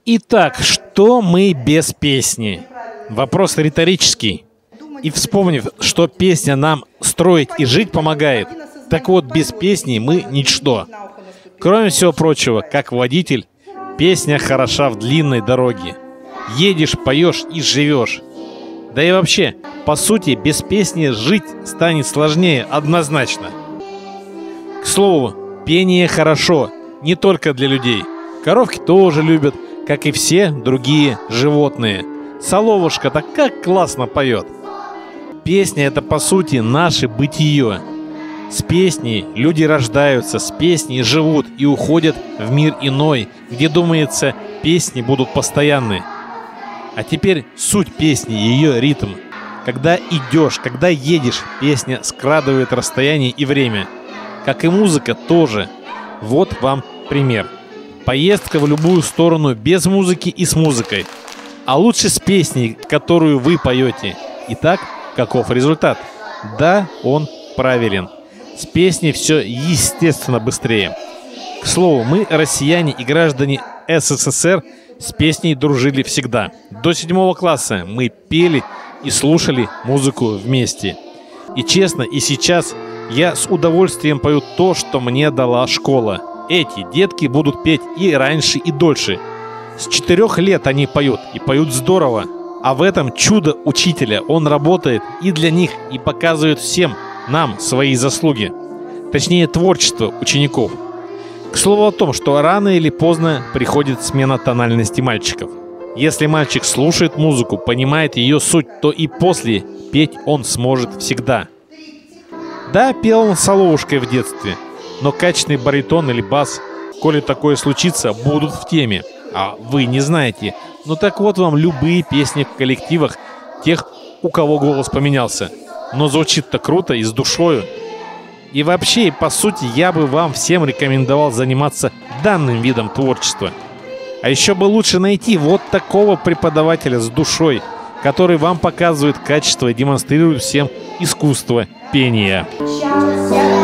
Итак, что мы без песни? Вопрос риторический. И вспомнив, что песня нам строить и жить помогает, так вот, без песни мы ничто. Кроме всего прочего, как водитель, песня хороша в длинной дороге. Едешь, поешь и живешь. Да и вообще, по сути, без песни жить станет сложнее однозначно. К слову, пение хорошо не только для людей. Коровки тоже любят, как и все другие животные. Соловушка-то как классно поет. Песня — это, по сути, наше бытие. С песней люди рождаются, с песней живут и уходят в мир иной, где, думается, песни будут постоянны. А теперь суть песни, ее ритм. Когда идешь, когда едешь, песня скрадывает расстояние и время. Как и музыка тоже. Вот вам пример. Поездка в любую сторону без музыки и с музыкой. А лучше с песней, которую вы поете. Итак, каков результат? Да, он правилен. С песней все естественно быстрее. К слову, мы, россияне и граждане СССР, с песней дружили всегда. До 7 класса мы пели и слушали музыку вместе. И честно, и сейчас я с удовольствием пою то, что мне дала школа. Эти детки будут петь и раньше, и дольше. С 4 лет они поют, и поют здорово. А в этом чудо учителя. Он работает и для них, и показывает всем нам свои заслуги. Точнее, творчество учеников. К слову о том, что рано или поздно приходит смена тональности мальчиков. Если мальчик слушает музыку, понимает ее суть, то и после петь он сможет всегда. Да, пел он соловушкой в детстве, но качественный баритон или бас, коли такое случится, будут в теме. А вы не знаете. Ну так вот вам любые песни в коллективах тех, у кого голос поменялся. Но звучит-то круто и с душою. И вообще, по сути, я бы вам всем рекомендовал заниматься данным видом творчества. А еще бы лучше найти вот такого преподавателя с душой, который вам показывает качество и демонстрирует всем искусство пения.